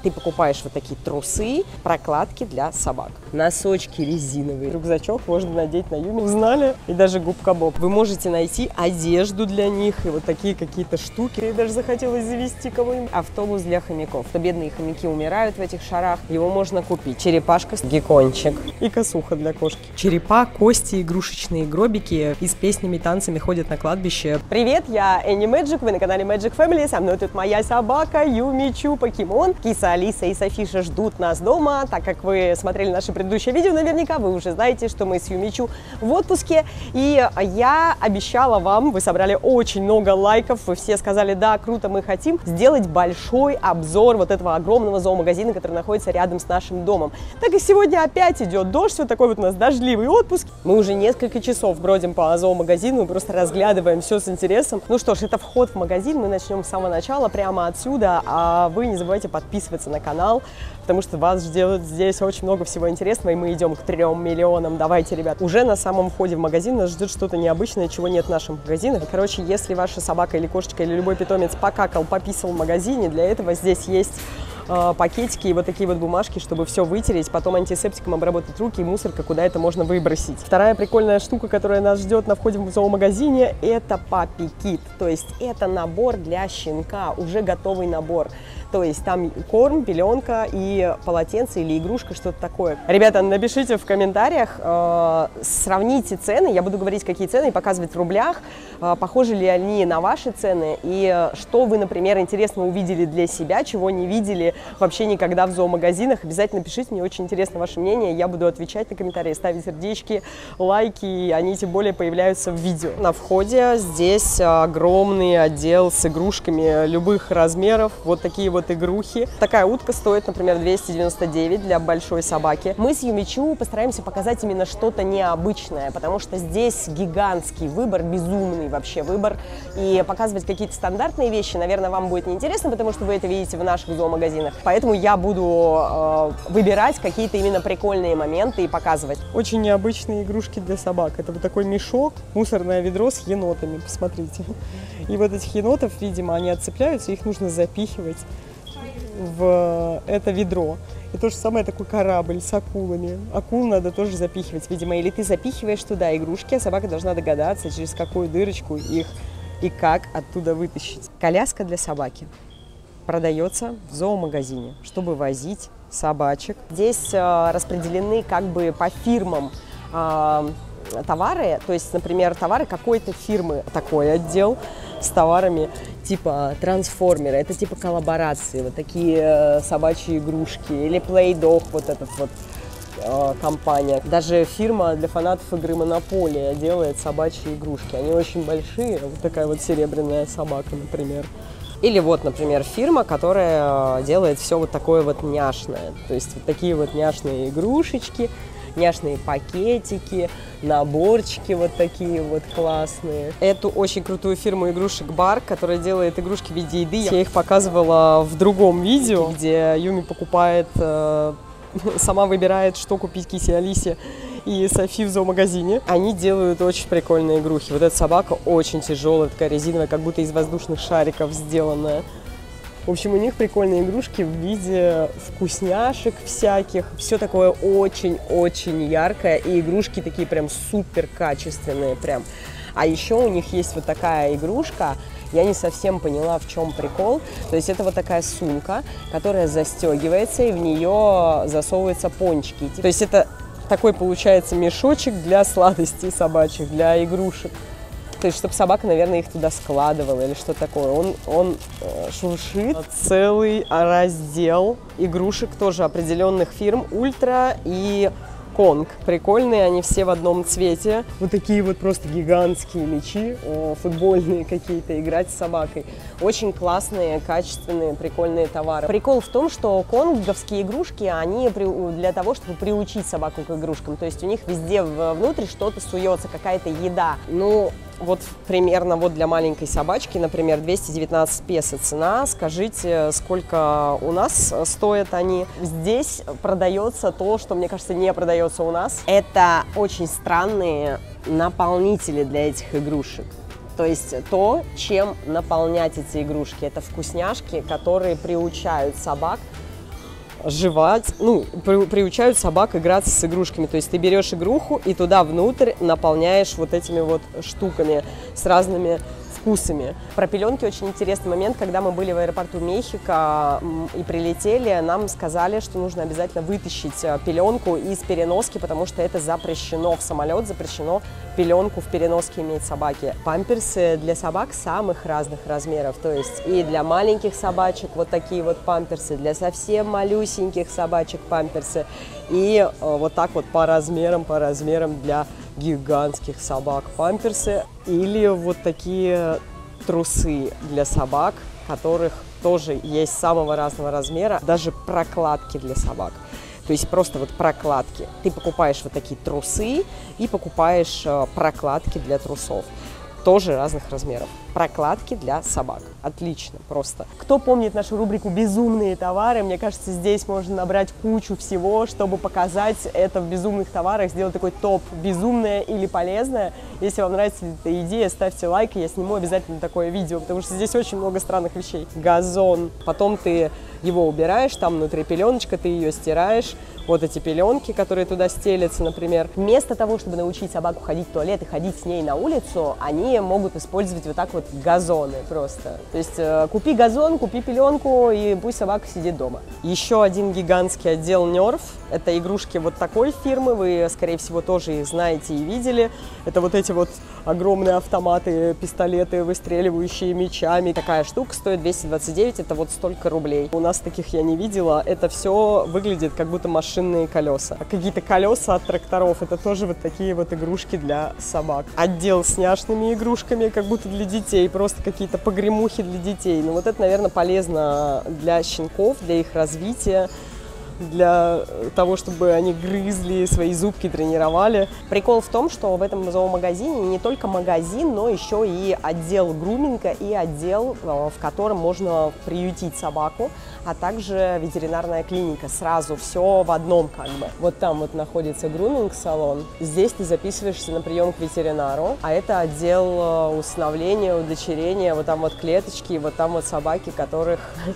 Ты покупаешь вот такие трусы, прокладки для собак, носочки резиновые, рюкзачок можно надеть на Юми, узнали, и даже губка Боб. Вы можете найти одежду для них и вот такие какие-то штуки. Я даже захотелось завести кого-нибудь. Автобус для хомяков. То бедные хомяки умирают в этих шарах, его можно купить. Черепашка, геккончик и косуха для кошки. Черепа, кости, игрушечные гробики и с песнями, танцами ходят на кладбище. Привет, я Энни Мэджик, вы на канале Magic Family, со мной тут моя собака Юмичу Покемон. Киса Алиса и Софиша ждут нас дома. Так как вы смотрели наше предыдущее видео, наверняка вы уже знаете, что мы с Юмичу в отпуске. И я обещала вам, вы собрали очень много лайков, вы все сказали, да, круто, мы хотим сделать большой обзор вот этого огромного зоомагазина, который находится рядом с нашим домом. Так как сегодня опять идет дождь, вот такой вот у нас дождливый отпуск. Мы уже несколько часов бродим по зоомагазину, просто разглядываем все с интересом. Ну что ж, это вход в магазин, мы начнем с самого начала, прямо отсюда. А вы не забывайте подписываться на канал, потому что вас ждет здесь очень много всего интересного, и мы идем к 3 миллионам. Давайте, ребят, уже на самом входе в магазин нас ждет что-то необычное, чего нет в наших магазинах. Короче, если ваша собака или кошечка или любой питомец покакал, пописал в магазине, для этого здесь есть пакетики и вот такие вот бумажки, чтобы все вытереть, потом антисептиком обработать руки и мусорка, куда это можно выбросить. Вторая прикольная штука, которая нас ждет на входе в зоомагазине, это Puppy Kit, то есть это набор для щенка, уже готовый набор. То есть там корм, пеленка и полотенце или игрушка, что-то такое. Ребята, напишите в комментариях, сравните цены, я буду говорить, какие цены, и показывать в рублях, похожи ли они на ваши цены, и что вы, например, интересно увидели для себя, чего не видели вообще никогда в зоомагазинах. Обязательно пишите, мне очень интересно ваше мнение, я буду отвечать на комментарии, ставить сердечки, лайки, и они тем более появляются в видео. На входе здесь огромный отдел с игрушками любых размеров, вот такие вот игрухи. Такая утка стоит, например, 299 для большой собаки. Мы с Юмичу постараемся показать именно что-то необычное, потому что здесь гигантский выбор, безумный вообще выбор. И показывать какие-то стандартные вещи, наверное, вам будет неинтересно, потому что вы это видите в наших зоомагазинах. Поэтому я буду выбирать какие-то именно прикольные моменты и показывать. Очень необычные игрушки для собак. Это вот такой мешок, мусорное ведро с енотами, посмотрите. И вот этих енотов, видимо, они отцепляются, их нужно запихивать в это ведро. И то же самое такой корабль с акулами. Акул надо тоже запихивать, видимо. Или ты запихиваешь туда игрушки, а собака должна догадаться, через какую дырочку их и как оттуда вытащить. Коляска для собаки продается в зоомагазине, чтобы возить собачек. Здесь распределены как бы по фирмам товары, то есть, например, товары какой-то фирмы, такой отдел с товарами типа трансформеры, это типа коллаборации, вот такие собачьи игрушки, или Play Dog, вот этот вот компания. Даже фирма для фанатов игры Монополия делает собачьи игрушки, они очень большие, вот такая вот серебряная собака, например. Или вот, например, фирма, которая делает все вот такое вот няшное, то есть вот такие вот няшные игрушечки, няшные пакетики, наборчики вот такие вот классные. Эту очень крутую фирму игрушек Барк, которая делает игрушки в виде еды. Я их показывала в другом видео, где Юми покупает, сама выбирает, что купить Кисе Алисе и Софи в зоомагазине. Они делают очень прикольные игрухи. Вот эта собака очень тяжелая, такая резиновая, как будто из воздушных шариков сделанная. В общем, у них прикольные игрушки в виде вкусняшек всяких. Все такое очень-очень яркое. И игрушки такие прям супер качественные прям. А еще у них есть вот такая игрушка. Я не совсем поняла, в чем прикол. То есть это вот такая сумка, которая застегивается, и в нее засовываются пончики. То есть это такой получается мешочек для сладостей собачьих, для игрушек. То есть, чтобы собака, наверное, их туда складывала или что такое. Он шуршит. Целый раздел игрушек тоже определенных фирм. Ультра и Конг. Прикольные, они все в одном цвете. Вот такие вот просто гигантские мячи, футбольные какие-то, играть с собакой. Очень классные, качественные, прикольные товары. Прикол в том, что конговские игрушки, они для того, чтобы приучить собаку к игрушкам. То есть у них везде внутрь что-то суется, какая-то еда. Ну, вот примерно вот для маленькой собачки, например, 219 песо цена. Скажите, сколько у нас стоят они? Здесь продается то, что, мне кажется, не продается у нас. Это очень странные наполнители для этих игрушек. То есть то, чем наполнять эти игрушки. Это вкусняшки, которые приучают собак жевать, ну, приучают собак играться с игрушками. То есть ты берешь игруху и туда внутрь наполняешь вот этими вот штуками с разными вкусами. Про пеленки очень интересный момент. Когда мы были в аэропорту Мехико и прилетели, нам сказали, что нужно обязательно вытащить пеленку из переноски, потому что это запрещено в самолет, запрещено пеленку в переноске иметь собаки. Памперсы для собак самых разных размеров, то есть и для маленьких собачек вот такие вот памперсы, для совсем малюсеньких собачек памперсы, и вот так вот по размерам для гигантских собак памперсы, или вот такие трусы для собак, которых тоже есть самого разного размера, даже прокладки для собак. То есть просто вот прокладки. Ты покупаешь вот такие трусы и покупаешь прокладки для трусов. Тоже разных размеров. Прокладки для собак. Отлично, просто. Кто помнит нашу рубрику «Безумные товары», мне кажется, здесь можно набрать кучу всего, чтобы показать это в безумных товарах, сделать такой топ «Безумное» или «Полезное». Если вам нравится эта идея, ставьте лайк, и я сниму обязательно такое видео, потому что здесь очень много странных вещей. Газон. Потом ты его убираешь, там внутри пеленочка, ты ее стираешь. Вот эти пеленки, которые туда стелятся, например. Вместо того, чтобы научить собаку ходить в туалет и ходить с ней на улицу, они могут использовать вот так вот газоны просто. То есть купи газон, купи пеленку, и пусть собака сидит дома. Еще один гигантский отдел Nerf. Это игрушки вот такой фирмы, вы, скорее всего, тоже их знаете и видели. Это вот эти вот огромные автоматы, пистолеты, выстреливающие мечами. Такая штука стоит 229, это вот столько рублей. У нас таких я не видела. Это все выглядит как будто машинные колеса. А какие-то колеса от тракторов. Это тоже вот такие вот игрушки для собак. Отдел с няшными игрушками, как будто для детей. Просто какие-то погремухи для детей. Ну вот это, наверное, полезно для щенков, для их развития, для того, чтобы они грызли, свои зубки тренировали. Прикол в том, что в этом зоомагазине не только магазин, но еще и отдел груминга и отдел, в котором можно приютить собаку, а также ветеринарная клиника. Сразу все в одном как бы. Вот там вот находится груминг-салон. Здесь ты записываешься на прием к ветеринару, а это отдел усыновления, удочерения. Вот там вот клеточки, вот там вот собаки, которых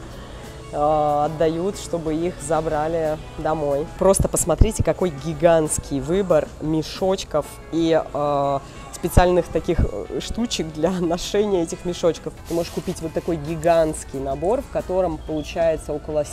отдают, чтобы их забрали домой. Просто посмотрите, какой гигантский выбор мешочков и специальных таких штучек для ношения этих мешочков. Ты можешь купить вот такой гигантский набор, в котором получается около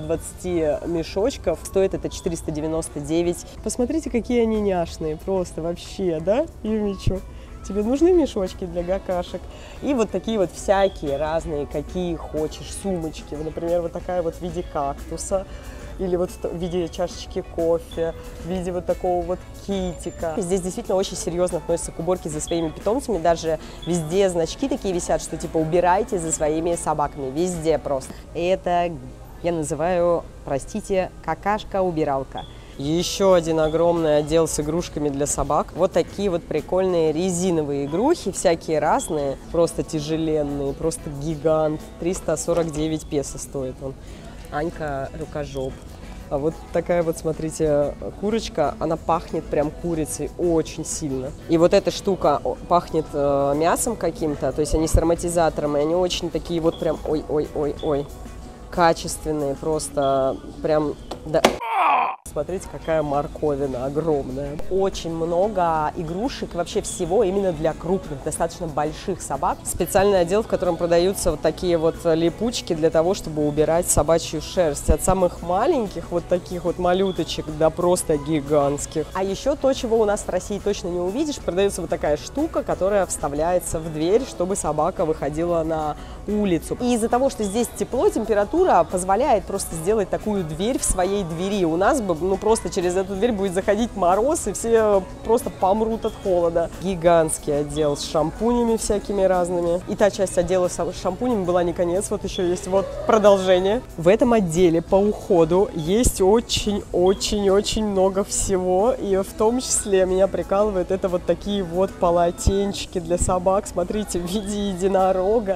720 мешочков. Стоит это 499. Посмотрите, какие они няшные. Просто вообще, да, Юмичу? Тебе нужны мешочки для какашек? И вот такие вот всякие разные, какие хочешь, сумочки. Например, вот такая вот в виде кактуса. Или вот в виде чашечки кофе, в виде вот такого вот китика. Здесь действительно очень серьезно относятся к уборке за своими питомцами. Даже везде значки такие висят, что типа убирайте за своими собаками. Везде просто. И это я называю, простите, какашка-убиралка. Еще один огромный отдел с игрушками для собак. Вот такие вот прикольные резиновые игрухи, всякие разные, просто тяжеленные, просто гигант. 349 песо стоит он. Анька рукожоп. А вот такая вот, смотрите, курочка, она пахнет прям курицей очень сильно. И вот эта штука пахнет мясом каким-то, то есть они с ароматизатором, и они очень такие вот прям, ой-ой-ой-ой, качественные, просто прям, да. Смотрите, какая морковина огромная. Очень много игрушек, вообще всего именно для крупных, достаточно больших собак. Специальный отдел, в котором продаются вот такие вот липучки для того, чтобы убирать собачью шерсть. От самых маленьких, вот таких вот малюточек, до просто гигантских. А еще то, чего у нас в России точно не увидишь, продается вот такая штука, которая вставляется в дверь, чтобы собака выходила на улицу. И из-за того, что здесь тепло, температура позволяет просто сделать такую дверь в своей двери. У нас бы, ну, просто через эту дверь будет заходить мороз, и все просто помрут от холода. Гигантский отдел с шампунями всякими разными. И та часть отдела с шампунями была не конец, вот еще есть вот продолжение. В этом отделе по уходу есть очень-очень-очень много всего, и в том числе меня прикалывает это вот такие вот полотенчики для собак. Смотрите, в виде единорога,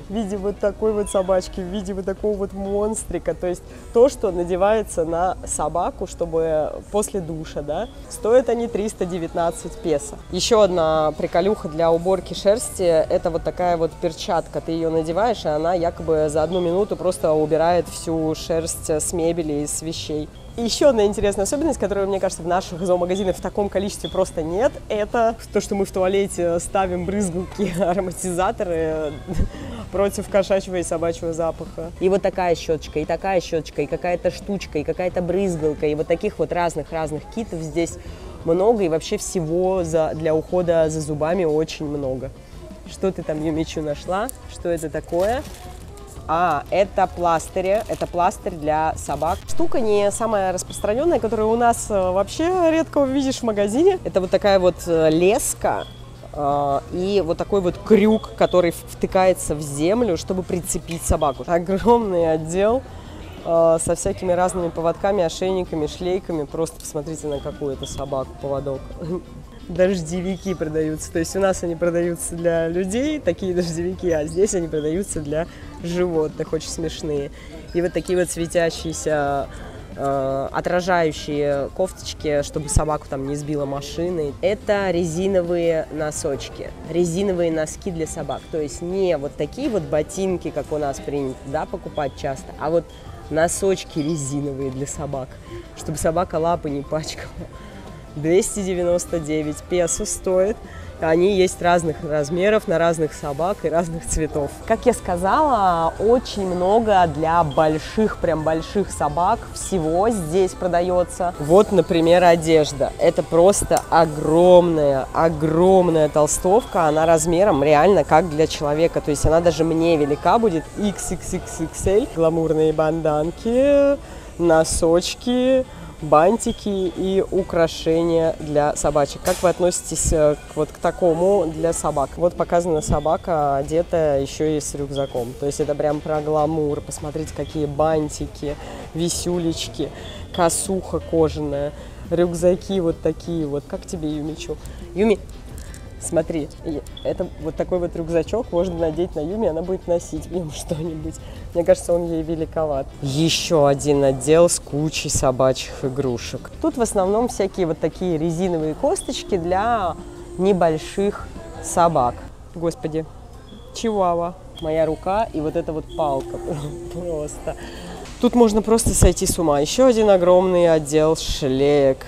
в виде вот такой вот собачки, в виде вот такого вот монстрика. То есть то, что надевается на собаку, чтобы после душа, да. Стоят они 319 песо. Еще одна приколюха для уборки шерсти – это вот такая вот перчатка. Ты ее надеваешь, и она якобы за 1 минуту просто убирает всю шерсть с мебели и с вещей. И еще одна интересная особенность, которую, мне кажется, в наших зоомагазинах в таком количестве просто нет, это то, что мы в туалете ставим брызгалки, ароматизаторы против кошачьего и собачьего запаха. И вот такая щеточка, и такая щеточка, и какая-то штучка, и какая-то брызгалка, и вот таких вот разных китов здесь много, и вообще всего для ухода за зубами очень много. Что ты там, Юмичу, нашла? Что это такое? Это пластыри, это пластырь для собак. Штука не самая распространенная, которую у нас вообще редко увидишь в магазине. Это вот такая вот леска и вот такой вот крюк, который втыкается в землю, чтобы прицепить собаку. Огромный отдел со всякими разными поводками, ошейниками, шлейками. Просто посмотрите на какую-то собаку поводок. Дождевики продаются. То есть у нас они продаются для людей, такие дождевики, а здесь они продаются для животных, очень смешные. И вот такие вот светящиеся, отражающие кофточки, чтобы собаку там не сбила машиной. Это резиновые носочки, резиновые носки для собак. То есть не вот такие вот ботинки, как у нас принято, да, покупать часто, а вот носочки резиновые для собак, чтобы собака лапы не пачкала. 299 песо стоит. Они есть разных размеров, на разных собак и разных цветов. Как я сказала, очень много для больших, прям больших собак всего здесь продается. Вот, например, одежда. Это просто огромная толстовка. Она размером реально как для человека. То есть она даже мне велика будет. XXXXL. Гламурные банданки, носочки, бантики и украшения для собачек. Как вы относитесь вот к такому для собак? Вот показана собака, одетая еще и с рюкзаком. То есть это прям про гламур. Посмотрите, какие бантики, висюлечки, косуха кожаная, рюкзаки вот такие вот. Как тебе, Юмичу? Юми, смотри, это вот такой вот рюкзачок можно надеть на Юми, она будет носить в нем что-нибудь. Мне кажется, он ей великоват. Еще один отдел с кучей собачьих игрушек. Тут в основном всякие вот такие резиновые косточки для небольших собак. Господи, чиуауа. Моя рука и вот эта вот палка просто. Тут можно просто сойти с ума. Еще один огромный отдел шлеек.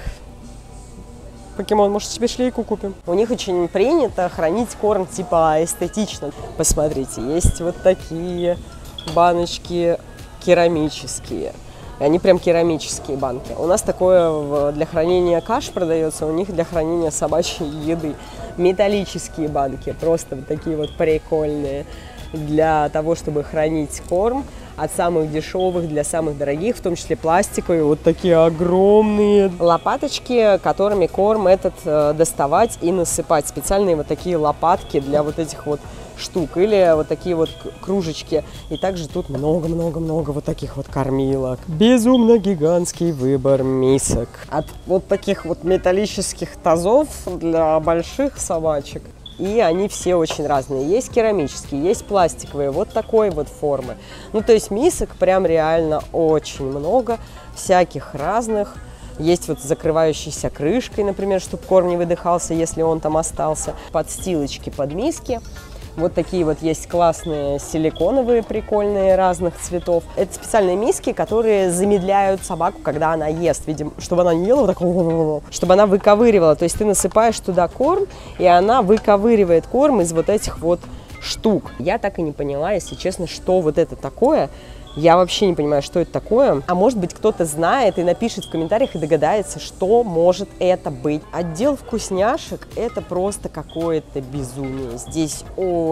Покемон, может, тебе шлейку купим? У них очень принято хранить корм типа эстетично. Посмотрите, есть вот такие баночки керамические. Они прям керамические банки. У нас такое для хранения каш продается, у них для хранения собачьей еды. Металлические банки, просто вот такие вот прикольные. Для того, чтобы хранить корм. От самых дешевых для самых дорогих, в том числе пластиковые, вот такие огромные лопаточки, которыми корм этот доставать и насыпать. Специальные вот такие лопатки для вот этих вот штук или вот такие вот кружечки. И также тут много-много-много вот таких вот кормилок. Безумно гигантский выбор мисок. От вот таких вот металлических тазов для больших собачек. И они все очень разные. Есть керамические, есть пластиковые, вот такой вот формы. Ну, то есть мисок прям реально очень много, всяких разных. Есть вот закрывающиеся крышкой, например, чтобы корм не выдыхался, если он там остался. Подстилочки под миски. Вот такие вот есть классные силиконовые, прикольные, разных цветов. Это специальные миски, которые замедляют собаку, когда она ест. Видимо, чтобы она не ела вот так, чтобы она выковыривала. То есть ты насыпаешь туда корм, и она выковыривает корм из вот этих вот штук. Я так и не поняла, если честно, что вот это такое. Я вообще не понимаю, что это такое. А может быть, кто-то знает и напишет в комментариях и догадается, что может это быть. Отдел вкусняшек – это просто какое-то безумие. Здесь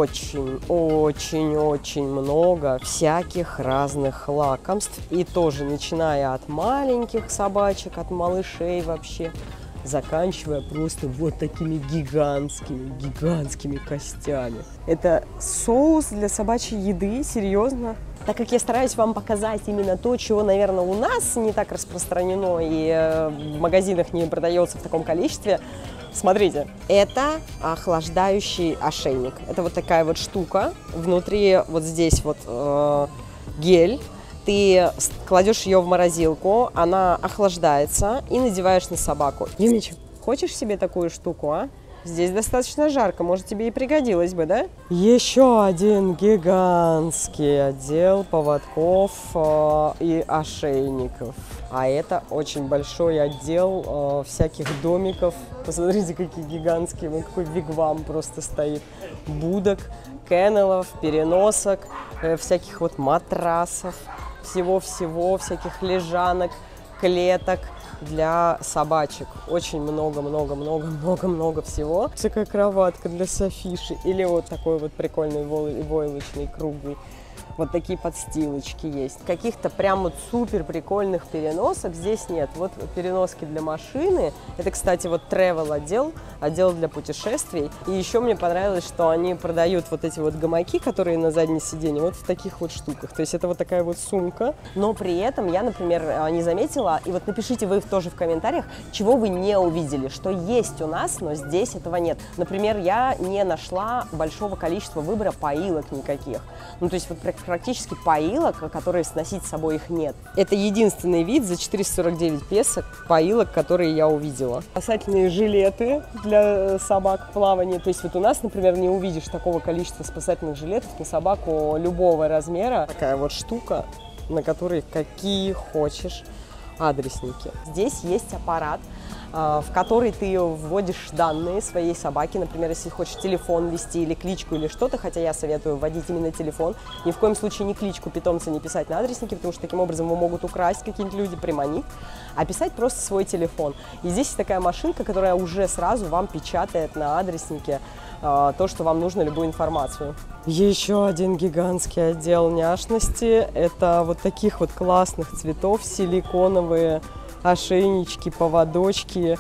очень-очень-очень много всяких разных лакомств. И тоже, начиная от маленьких собачек, от малышей вообще, заканчивая просто вот такими гигантскими костями. Это соус для собачьей еды, серьезно. Так как я стараюсь вам показать именно то, чего, наверное, у нас не так распространено и в магазинах не продается в таком количестве, смотрите, это охлаждающий ошейник. Это вот такая вот штука. Внутри вот здесь вот гель. Ты кладешь ее в морозилку, она охлаждается и надеваешь на собаку. Юмич, хочешь себе такую штуку, а? Здесь достаточно жарко, может, тебе и пригодилось бы, да? Еще один гигантский отдел поводков и ошейников. А это очень большой отдел всяких домиков. Посмотрите, какие гигантские, вот какой вигвам просто стоит. Будок, кеннелов, переносок, всяких вот матрасов, всего-всего, всяких лежанок, клеток для собачек. Очень много всего. Такая кроватка для Софиши. Или вот такой вот прикольный войлочный круглый. Вот такие подстилочки есть. Каких-то прям вот супер прикольных переносок здесь нет. Вот переноски для машины. Это, кстати, вот travel отдел для путешествий. И еще мне понравилось, что они продают вот эти вот гамаки, которые на заднем сиденье, вот в таких вот штуках. То есть это вот такая вот сумка. Но при этом я, например, не заметила, и вот напишите вы тоже в комментариях, чего вы не увидели, что есть у нас, но здесь этого нет. Например, я не нашла большого количества выбора поилок никаких. Ну, то есть вот практически поилок, которые сносить с собой их нет. Это единственный вид за 449 песо поилок, которые я увидела. Спасательные жилеты для собак в плавании. То есть вот у нас, например, не увидишь такого количества спасательных жилетов на собаку любого размера. Такая вот штука, на которой какие хочешь адресники. Здесь есть аппарат, в который ты вводишь данные своей собаки, например, если хочешь телефон ввести или кличку или что-то, хотя я советую вводить именно телефон. Ни в коем случае ни кличку питомца не писать на адреснике, потому что таким образом его могут украсть какие-нибудь люди, приманить, а писать просто свой телефон. И здесь есть такая машинка, которая уже сразу вам печатает на адреснике то, что вам нужно, любую информацию. Еще один гигантский отдел няшности. Это вот таких вот классных цветов, силиконовые ошейнички, поводочки,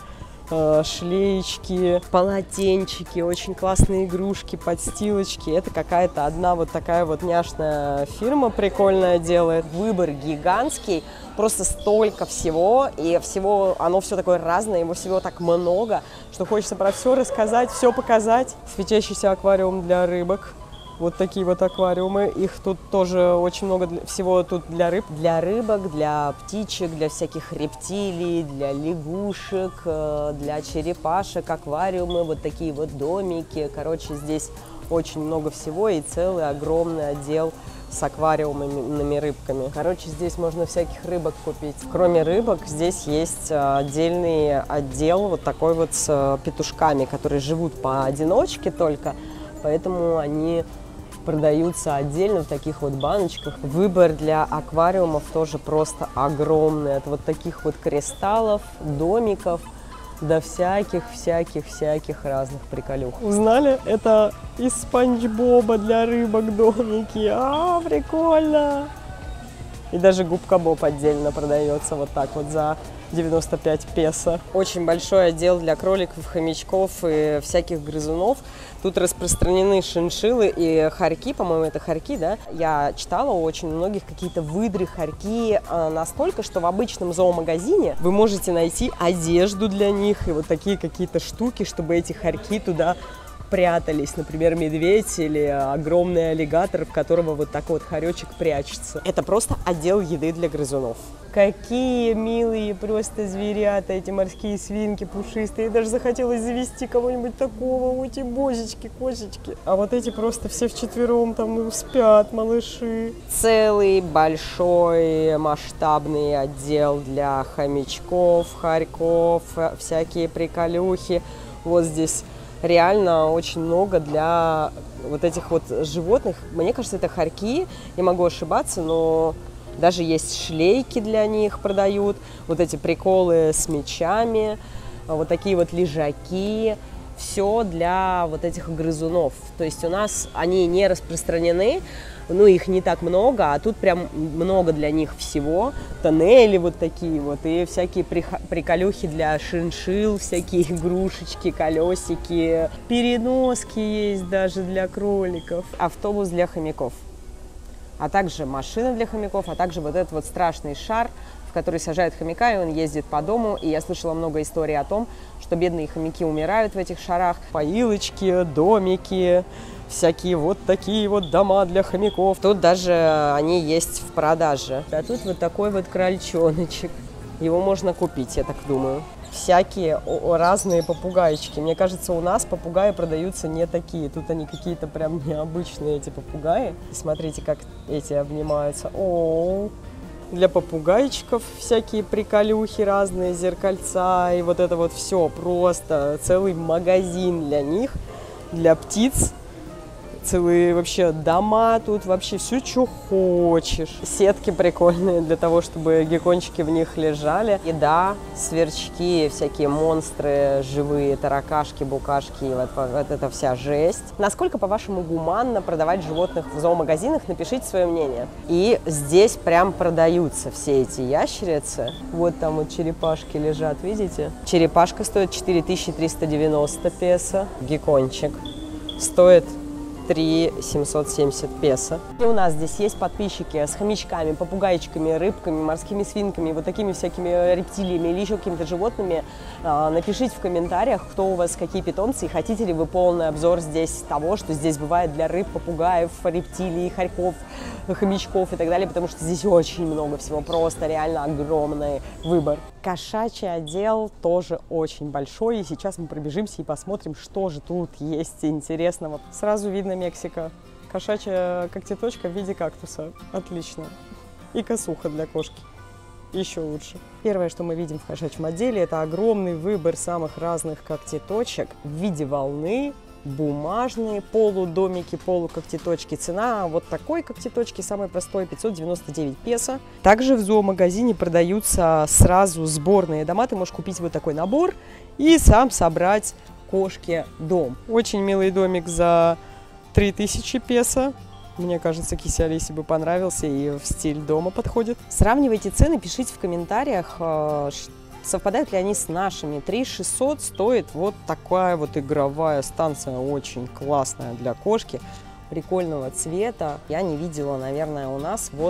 шлеечки, полотенчики, очень классные игрушки, подстилочки. Это какая-то одна вот такая вот няшная фирма прикольная делает. Выбор гигантский, просто столько всего, и всего, оно все такое разное, его всего так много, что хочется про все рассказать, все показать. Светящийся аквариум для рыбок. Вот такие вот аквариумы, их тут тоже очень много всего тут для рыб. Для рыбок, для птичек, для всяких рептилий, для лягушек, для черепашек, аквариумы, вот такие вот домики. Короче, здесь очень много всего и целый огромный отдел с аквариумными рыбками. Короче, здесь можно всяких рыбок купить. Кроме рыбок, здесь есть отдельный отдел вот такой вот с петушками, которые живут поодиночке только, поэтому они продаются отдельно в таких вот баночках. Выбор для аквариумов тоже просто огромный. От вот таких вот кристаллов, домиков до всяких разных приколюх. Узнали? Это из Спанч Боба для рыбок домики. Прикольно! И даже губка Боб отдельно продается вот так вот за 95 песо. Очень большой отдел для кроликов, хомячков и всяких грызунов. Тут распространены шиншиллы и хорьки, по-моему, это хорьки, да? Я читала у очень многих какие-то выдры, хорьки настолько, что в обычном зоомагазине вы можете найти одежду для них и вот такие какие-то штуки, чтобы эти хорьки туда прятались, например, медведь или огромный аллигатор, в которого вот такой вот хоречек прячется. Это просто отдел еды для грызунов. Какие милые просто зверята, эти морские свинки пушистые. Даже захотелось завести кого-нибудь такого, эти божечки, кошечки. А вот эти просто все вчетвером там спят, малыши. Целый большой масштабный отдел для хомячков, хорьков, всякие приколюхи. Вот здесь реально очень много для вот этих вот животных. Мне кажется, это хорьки, я могу ошибаться, но даже есть шлейки для них продают, вот эти приколы с мечами, вот такие вот лежаки. Все для вот этих грызунов. То есть у нас они не распространены, ну, их не так много, а тут прям много для них всего. Тоннели вот такие вот, и всякие приколюхи для шиншилл, всякие игрушечки, колесики, переноски есть даже для кроликов, автобус для хомяков, а также машина для хомяков, а также вот этот вот страшный шар, в который сажают хомяка, и он ездит по дому. И я слышала много историй о том, что бедные хомяки умирают в этих шарах. Поилочки, домики, всякие вот такие вот дома для хомяков. Тут даже они есть в продаже. А тут вот такой вот крольчоночек. Его можно купить, я так думаю. Всякие разные попугайчики. Мне кажется, у нас попугаи продаются не такие. Тут они какие-то прям необычные, эти попугаи. И смотрите, как эти обнимаются. О-о-о. Для попугайчиков всякие приколюхи разные, зеркальца и вот это вот все. Просто целый магазин для них, для птиц. Целые вообще дома тут, вообще все, что хочешь. Сетки прикольные для того, чтобы геккончики в них лежали. Еда, сверчки, всякие монстры живые, таракашки, букашки, вот эта вся жесть. Насколько, по-вашему, гуманно продавать животных в зоомагазинах? Напишите свое мнение. И здесь прям продаются все эти ящерицы. Вот там вот черепашки лежат, видите? Черепашка стоит 4390 песо. Геккончик стоит 3770 песо. И у нас здесь есть подписчики с хомячками, попугайчиками, рыбками, морскими свинками, вот такими всякими рептилиями или еще какими-то животными. Напишите в комментариях, кто у вас какие питомцы, и хотите ли вы полный обзор здесь того, что здесь бывает для рыб, попугаев, рептилий, хорьков, хомячков и так далее, потому что здесь очень много всего, просто реально огромный выбор. Кошачий отдел тоже очень большой, и сейчас мы пробежимся и посмотрим, что же тут есть интересного. Сразу видно Мексика. Кошачья когтеточка в виде кактуса. Отлично. И косуха для кошки. Еще лучше. Первое, что мы видим в кошачьем отделе, это огромный выбор самых разных когтеточек в виде волны, бумажные полудомики, полукогтеточки. Цена вот такой когтеточки, самой простой, 599 песо. Также в зоомагазине продаются сразу сборные дома. Ты можешь купить вот такой набор и сам собрать кошке дом. Очень милый домик за 3000 песо. Мне кажется, Кисе Алисе бы понравился и в стиль дома подходит. Сравнивайте цены, пишите в комментариях, совпадают ли они с нашими. 3600 стоит вот такая вот игровая станция, очень классная для кошки, прикольного цвета. Я не видела, наверное, у нас вот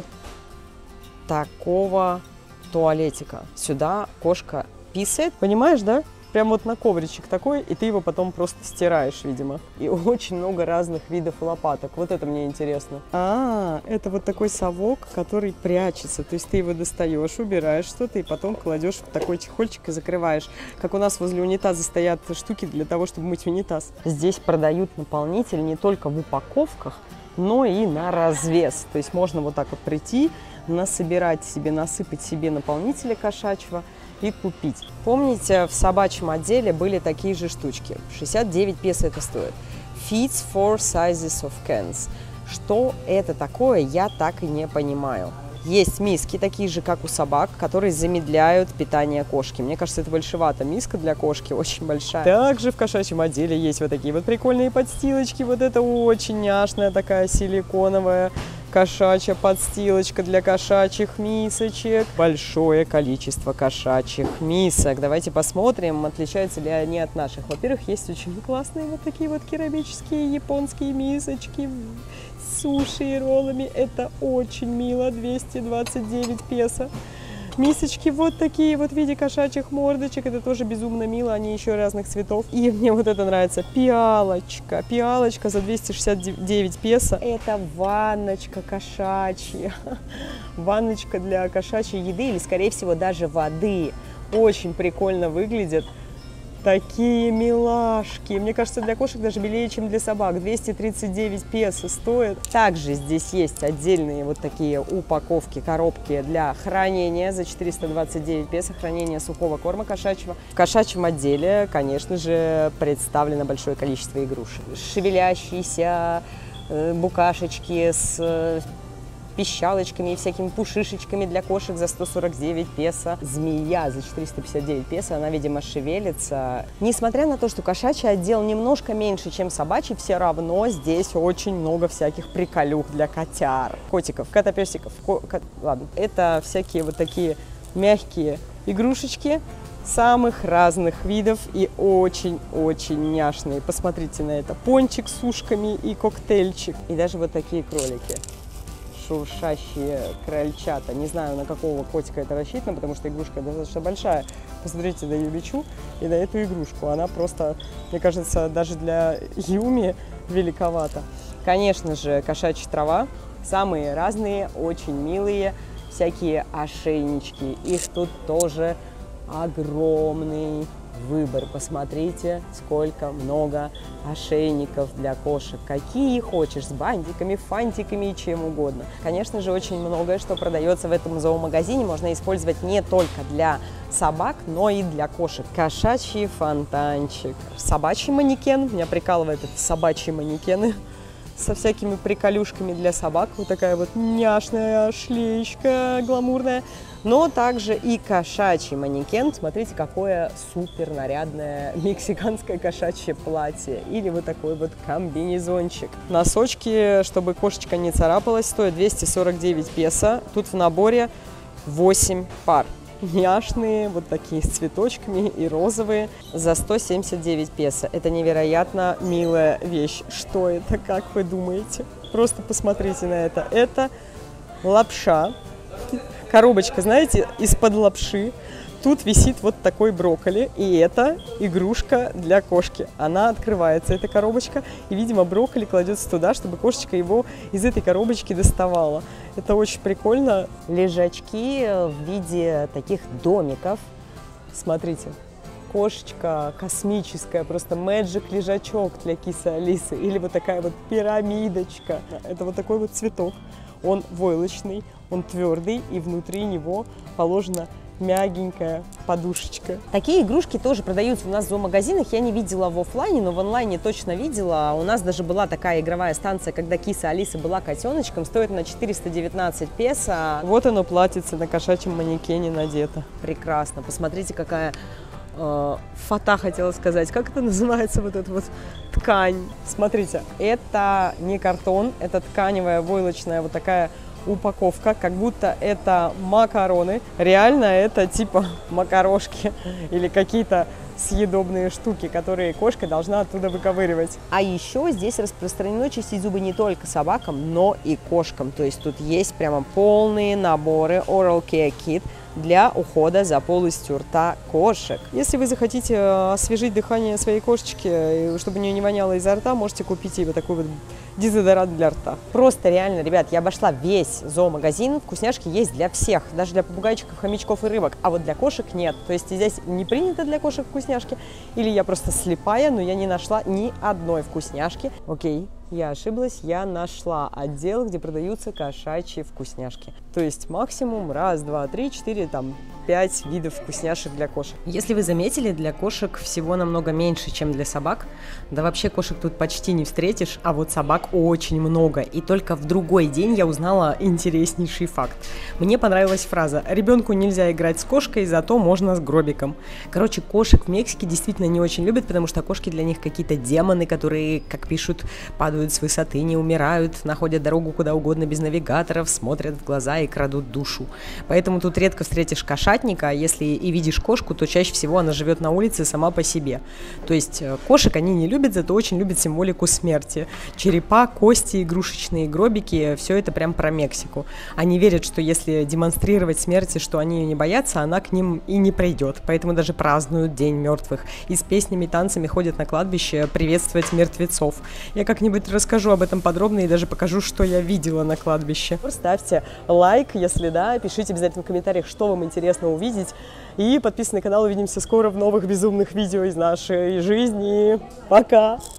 такого туалетика. Сюда кошка писает, понимаешь, да? Прям вот на ковричек такой, и ты его потом просто стираешь, видимо. И очень много разных видов лопаток. Вот это мне интересно. Это вот такой совок, который прячется. То есть ты его достаешь, убираешь что-то, и потом кладешь в такой чехольчик и закрываешь. Как у нас возле унитаза стоят штуки для того, чтобы мыть унитаз. Здесь продают наполнитель не только в упаковках, но и на развес. То есть можно вот так вот прийти, насобирать себе, насыпать себе наполнителя кошачьего и купить. Помните, в собачьем отделе были такие же штучки. 69 песо это стоит. Feeds for sizes of cans. Что это такое, я так и не понимаю. Есть миски, такие же, как у собак, которые замедляют питание кошки. Мне кажется, это большевато. Миска для кошки очень большая. Также в кошачьем отделе есть вот такие вот прикольные подстилочки. Вот это очень няшная такая силиконовая кошачья подстилочка для кошачьих мисочек. Большое количество кошачьих мисок. Давайте посмотрим, отличаются ли они от наших. Во-первых, есть очень классные вот такие вот керамические японские мисочки с суши и роллами. Это очень мило. 229 песо. Мисочки вот такие вот в виде кошачьих мордочек. Это тоже безумно мило. Они еще разных цветов. И мне вот это нравится. Пиалочка. Пиалочка за 269 песо. Это ванночка кошачья. Ванночка для кошачьей еды или, скорее всего, даже воды. Очень прикольно выглядит. Такие милашки. Мне кажется, для кошек даже милее, чем для собак. 239 песо стоит. Также здесь есть отдельные вот такие упаковки, коробки для хранения за 429 песо. Хранение сухого корма кошачьего. В кошачьем отделе, конечно же, представлено большое количество игрушек. Шевелящиеся букашечки с пищалочками и всякими пушишечками для кошек за 149 песо. Змея за 459 песо, она, видимо, шевелится. Несмотря на то, что кошачий отдел немножко меньше, чем собачий, все равно здесь очень много всяких приколюх для котяр. Котиков, котопесиков, ладно. Это всякие вот такие мягкие игрушечки самых разных видов и очень-очень няшные. Посмотрите на это. Пончик с ушками и коктейльчик. И даже вот такие кролики. Шуршащие крольчата. Не знаю, на какого котика это рассчитано, потому что игрушка достаточно большая. Посмотрите на Юмичу и на эту игрушку. Она просто, мне кажется, даже для Юми великовата. Конечно же, кошачья трава. Самые разные, очень милые. Всякие ошейнички. Их тут тоже огромный выбор. Посмотрите, сколько много ошейников для кошек. Какие хочешь, с бантиками, фантиками и чем угодно. Конечно же, очень многое, что продается в этом зоомагазине, можно использовать не только для собак, но и для кошек. Кошачий фонтанчик. Собачий манекен. Меня прикалывает это собачьи манекены со всякими приколюшками для собак. Вот такая вот няшная шлеечка гламурная. Но также и кошачий манекен. Смотрите, какое супер нарядное мексиканское кошачье платье. Или вот такой вот комбинезончик. Носочки, чтобы кошечка не царапалась, стоят 249 песо. Тут в наборе 8 пар. Няшные, вот такие с цветочками и розовые, за 179 песо. Это невероятно милая вещь. Что это, как вы думаете? Просто посмотрите на это. Это лапша. Коробочка, знаете, из-под лапши. Тут висит вот такой брокколи, и это игрушка для кошки. Она открывается, эта коробочка, и, видимо, брокколи кладется туда, чтобы кошечка его из этой коробочки доставала. Это очень прикольно. Лежачки в виде таких домиков. Смотрите, кошечка космическая, просто мэджик лежачок для кисы Алисы. Или вот такая вот пирамидочка. Это вот такой вот цветок. Он войлочный, он твердый, и внутри него положена мягенькая подушечка. Такие игрушки тоже продаются у нас в зоомагазинах. Я не видела в офлайне, но в онлайне точно видела. У нас даже была такая игровая станция, когда киса Алиса была котеночком. Стоит на 419 песо. Вот оно платьице на кошачьем манекене надето. Прекрасно. Посмотрите, какая фата, хотела сказать. Как это называется, вот эта вот ткань? Смотрите, это не картон, это тканевая войлочная вот такая упаковка, как будто это макароны. Реально это типа макарошки или какие-то съедобные штуки, которые кошка должна оттуда выковыривать. А еще здесь распространено чистить зубы не только собакам, но и кошкам. То есть тут есть прямо полные наборы Oral Care Kit для ухода за полостью рта кошек. Если вы захотите освежить дыхание своей кошечки, чтобы у нее не воняло изо рта, можете купить ей вот такой вот дезодорант для рта. Просто реально, ребят, я обошла весь зоомагазин, вкусняшки есть для всех, даже для попугайчиков, хомячков и рыбок, а вот для кошек нет. То есть здесь не принято для кошек вкусняшки, или я просто слепая, но я не нашла ни одной вкусняшки. Окей. Я ошиблась, я нашла отдел, где продаются кошачьи вкусняшки. То есть максимум 1, 2, 3, 4, 5 видов вкусняшек для кошек. Если вы заметили, для кошек всего намного меньше, чем для собак. Да вообще кошек тут почти не встретишь, а вот собак очень много. И только в другой день я узнала интереснейший факт. Мне понравилась фраза: ребенку нельзя играть с кошкой, зато можно с гробиком. Короче, кошек в Мексике действительно не очень любят, потому что кошки для них какие-то демоны, которые, как пишут, падают с высоты, не умирают, находят дорогу куда угодно без навигаторов, смотрят в глаза и крадут душу. Поэтому тут редко встретишь кошатника, а если и видишь кошку, то чаще всего она живет на улице сама по себе. То есть кошек они не любят, зато очень любят символику смерти. Черепа, кости, игрушечные гробики, все это прям про Мексику. Они верят, что если демонстрировать смерти, что они ее не боятся, она к ним и не придет. Поэтому даже празднуют День мертвых. И с песнями и танцами ходят на кладбище приветствовать мертвецов. Я как-нибудь расскажу об этом подробно и даже покажу, что я видела на кладбище. Ставьте лайк, если да, пишите обязательно в комментариях, что вам интересно увидеть. И подписывайтесь на канал, увидимся скоро в новых безумных видео из нашей жизни. Пока!